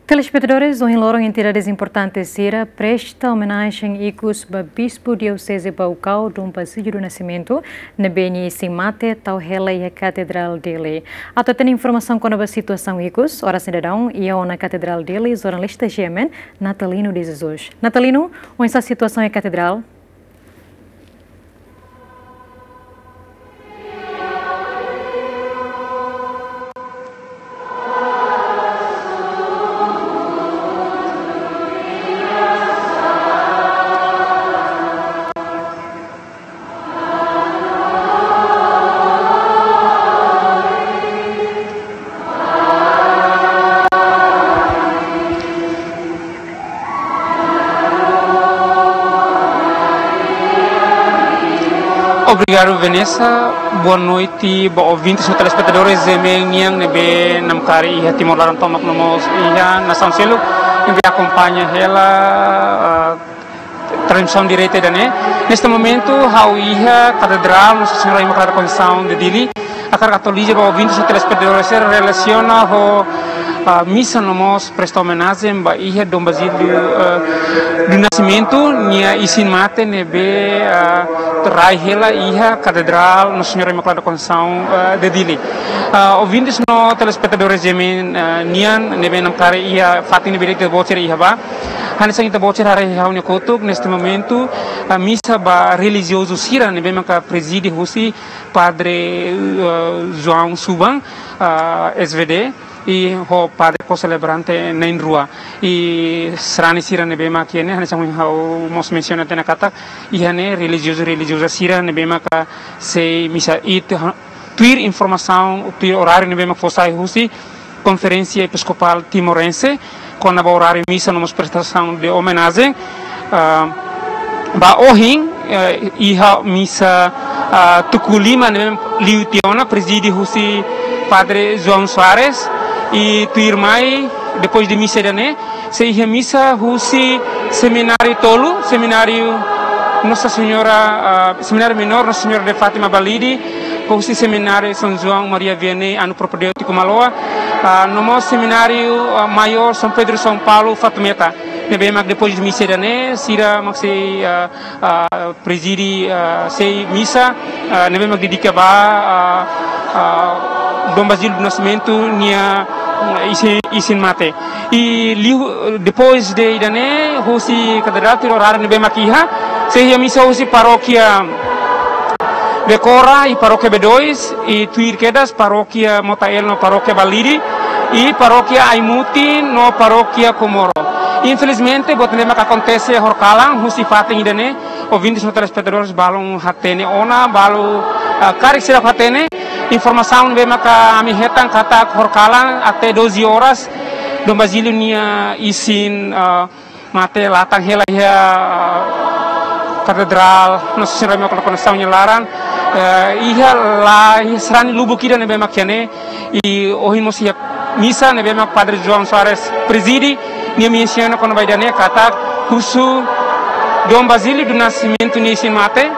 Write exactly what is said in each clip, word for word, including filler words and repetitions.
Telespectadores, o Loro entidades importantes Sira presta homenagem icos ao Bispo Diocese Baucau do Pasídio do Nascimento na B N I Simate, Tauhela e a Catedral dele. Até tem informação com a situação icos, ora cidadão e a na Catedral dele, jornalista Gemen, Natalino de Jesus. Natalino, onde está a situação é a Catedral? Obrigado, Vanessa. Boa noite, boa ouvintes, telespectadores de Mengyang, Nebe, Namkari, e Timor Laran Tomak Nomos, e a Nação Selo, que acompanha ela, a transmissão direta da né. Neste momento, a Iha Catedral, Nossa Senhora Imaculada Conceição de Dili, a carga católica, boa ouvintes, telespectadores, se relaciona com a missa nomos presta homenagem a Iha Dom Basílio do Nascimento, nia isin mate nebe Raihela Iha Catedral Nossa Senhora Imaculada Conceição de Dili. Ouvintes no telespectadores jemen nian nebe namkare Iha fatin nebe de bocer Iha ba. Hansa kita bocer hari haunya kotuk neste momento a missa ba religioso sira nebe maka presidi husi Padre João Subang S V D e o padre co-celebrante na rua e serani sira nebe makiene hane sang hau mos menciona tena kata e hane religioso religiosa sira nebe maka se misa it tuir informação tuir horário nebe mak fosai husi conferência episcopal timorense com a horário missa nomos prestação de homenagem uh, ba ohin uh, iha missa uh, tukulima nebe liutiona presidi husi padre João Soares e tuirmai depois de missa dane se ia missa husi seminário tolo seminário Nossa Senhora uh, seminário menor Nossa Senhora de Fátima Balidi husi seminário São João Maria Vianney anu propedêutico Maloa uh, no seminário uh, maior São Pedro São Paulo Fatumeta nebe mak depois de missa dane sira mak se uh, uh, presidi uh, se missa uh, nebe mak dedica ba uh, uh, Dom Basílio do Nascimento nia isin, isin mate e liu, depois de idane husi catedral tiro horário nebe makiha sehia misa husi paróquia Becora e paróquia B dois e tuir quedas paróquia Motael no paróquia Balidi e paróquia Aimuti no paróquia Comoro. Infelizmente, botane mak acontece horkalang husi fating idane ouvintes no telespectadores balong hatene ona balu uh, karik sira hatene informação nebe maka ami hetang kata horkalang até doze horas Dom Basílio nia isin uh, mate latang hela ya uh, Catedral Nossa Senhora Imaculada Conceição Laran uh, iha la serani lubukida nebe makiane e ohin mosia misa nebe mak Padre João Soares presidi nia menciona kono baidane kata husu Dom Basílio do Nascimento ni isin mate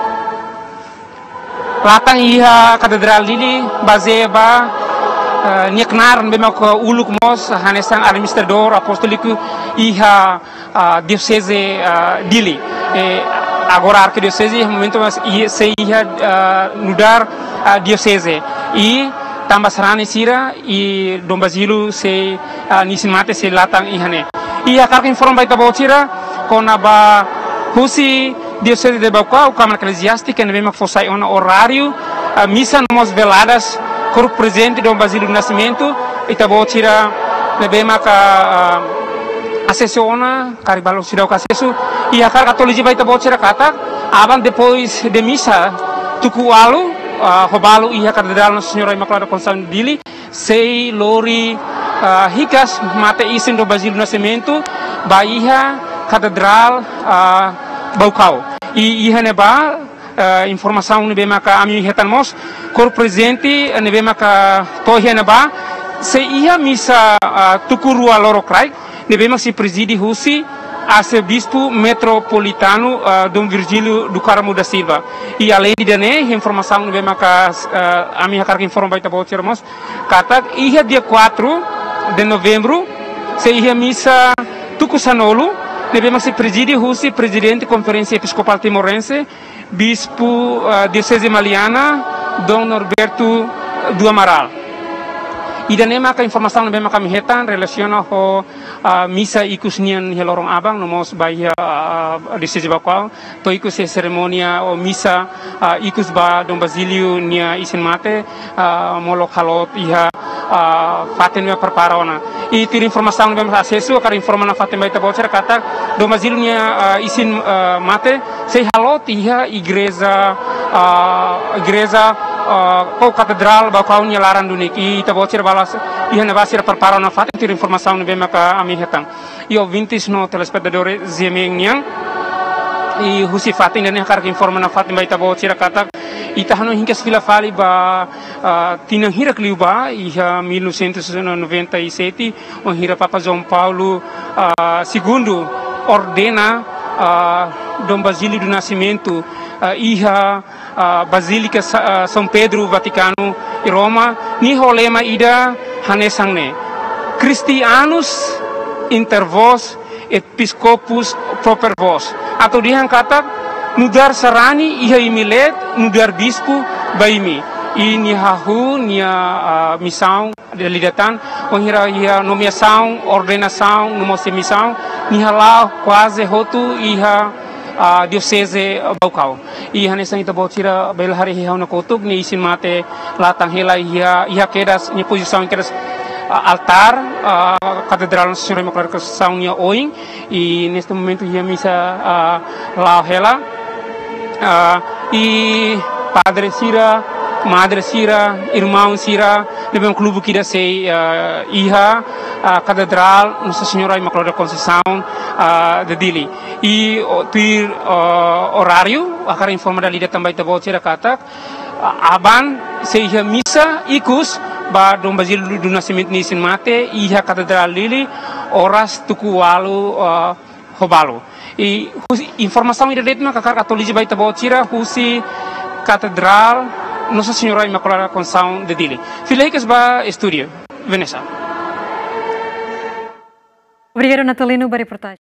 latang iha Catedral Dili base ba uh, nieknar bema ko uluk mos hanesang administrador apostolico iha uh, diocese uh, Dili e agora arquidiocese momento mas se iha uh, nudar uh, diocese e tambah serani sira e Dom Basílio se uh, nisimate se latang ihane iha karkin forum baita bocira kona ba husi Diocese de Baucau, Câmara Eclesiástica, nebe mak fosai ona horário, a missa nomos veladas, corpo presente Dom Basílio do Nascimento, itabo tira nebe mak acessiona, caribalo sirau acesso, e a carga católica vai itabo tira kata, aban depois de missa, tuku alu, hobalo e a Catedral Nossa Senhora Imaculada Conceição de Dili, sei lori hikas mate isin Dom Basílio do Nascimento, baiha Catedral Baucau. E ihane ba uh, informação nebe maka ami hetan mos cor presente nebe maka to ihane ba se ia missa uh, tukurua loro krai nebe mak si presidi husi arcebispo metropolitano uh, Dom Virgílio do Carmo da Silva e além de dane informação nebe maka uh, ami hakar inform baita bocir mos kata ia dia quatro de novembro se ia missa Tucusanolu, nebe maxi presidio husi presidente Conferência Episcopal Timorense, bispo uh, Diocese Maliana, Dom Norberto do Amaral. E daí maka informação nebe maka mihetan relaciona ho uh, missa ikus nian helorong abang nomos bahia uh, Diocese Baucau, to ikus se ceremonia o missa uh, ikus ba Dom Basilio nia isin mate uh, molok halot iha uh, faten me perparona. E ter informação nebe maka acesso kar informana faten baita bocor kata Dom Basilio nia uh, isin uh, mate se halot iha igreja uh, igreja uh, katedral Baucau nia laran dunik i tabocor balas iha na vasira prepara na fatin ter informação nebe maka ami hetang e ouvintes no telespectadores zemeng niang e husi fatin dan kar informa na fatin baita bocira kata itahano hinkas fila fali ba uh, tinang hirak liuba iha mil novecentos e noventa e sete o hira Papa João Paulo uh, segundo ordena uh, Dom Basílio do Nascimento uh, iha uh, Basílica uh, São Pedro Vaticano e Roma ni holema ida hanesangne Christianus inter vos et Episcopus proper vos atau dihan kata nudar sarani iha imilet nudar bispo baimi ini hahu nia uh, misão delidatan onhira iha nomeação ordenação nomose misão nihala quase hotu iha Uh, Diocese Baucau. I hanesan ita bocira bel hari hiha na kotuk ni isin mate latang hela iha iha kedas ni posição kedas uh, altar uh, Catedral Senhora Imaculada Conceição nia oing e neste momento iha misa uh, la hela uh, e Padre Sira Madre Sira, irmão Sira, levamos um clube que da sei uh, iha a Catedral Nossa Senhora Imaculada Conceição uh, de Dili. E per uh, horário, akar informa dali da também tabo tira katak uh, aban se iha missa ikus ba Dom Basílio do Nascimento ni sin mate iha Catedral Dili horas tuku walu uh, hobalo. E informação ida detma kakar katoliji baita tabo tira husi Catedral Nossa Senhora Imaculada Conceição de Dili. Fileikas ba estúdio, Vanessa. Obrigado, Natalino, pela reportagem.